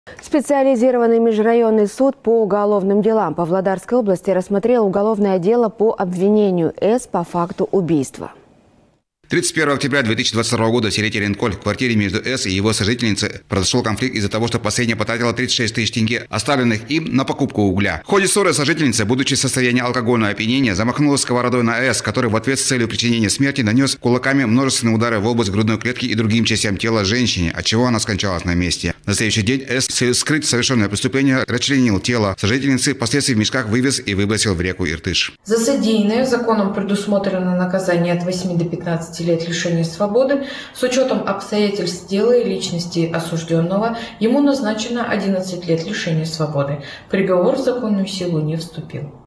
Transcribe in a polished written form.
Специализированный межрайонный суд по уголовным делам Павлодарской области рассмотрел уголовное дело по обвинению С по факту убийства. 31 октября 2022 года в селе Теренколь в квартире между С и его сожительницей произошел конфликт из-за того, что последняя потратила 36 тысяч тенге, оставленных им на покупку угля. В ходе ссоры сожительница, будучи в состоянии алкогольного опьянения, замахнулась сковородой на С, который в ответ с целью причинения смерти нанес кулаками множественные удары в область грудной клетки и другим частям тела женщине, отчего она скончалась на месте. На следующий день С, скрыть совершенное преступление, расчленил тело сожительницы, впоследствии в мешках вывез и выбросил в реку Иртыш. За содеянное законом предусмотрено наказание от 8 до 15 лет лишения свободы. С учетом обстоятельств дела и личности осужденного ему назначено 11 лет лишения свободы. Приговор в законную силу не вступил.